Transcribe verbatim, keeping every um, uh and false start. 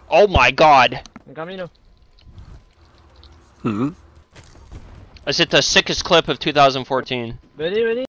Oh my god! En camino. Hmm. Is it the sickest clip of two thousand fourteen? Vení, vení.